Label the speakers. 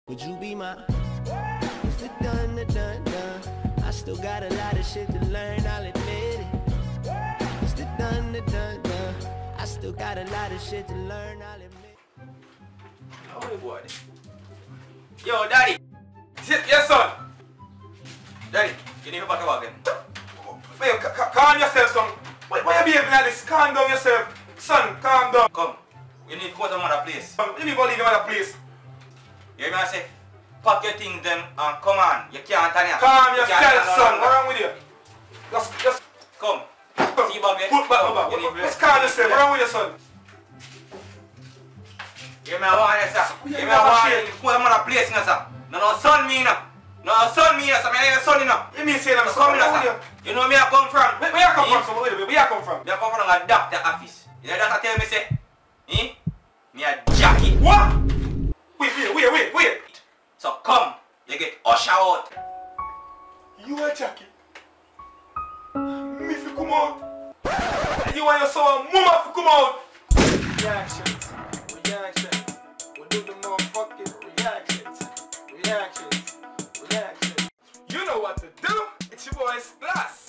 Speaker 1: Would you be my? It's the done. I still got a lot of shit to learn, I'll admit it. It's the done. I still got a lot of shit to learn, I'll admit it.
Speaker 2: Oh boy. Yo, daddy. Yes, son. Daddy, you need to back up again. Wait, calm yourself, son. Why you behaving like this? Calm down yourself. Son, calm down. Come. You need to go to another place. You need to go leave another place. You hear me say? Pack your things then and come on. You can't turn here. Calm yourself, son. What's wrong with you? Just come. See you back there. Put back. Just calm yourself. What's wrong with you, son? You hear me want you, sir? You hear me want you to go to another place, sir? No, son me, no. No, son me, sir. I ain't son, you know. You mean say I'm coming, sir? You know where I come from? Where you come from, son? Where you come from? I come from a doctor office. You know that I tell me, say? Me a Jackie. What? Wait. So come, you get usher out. You a Jackie? Me fi come out. And you and your son, mama fi come out. Reactions. We do the motherfucking reactions. You know what to do. It's your boy Splash.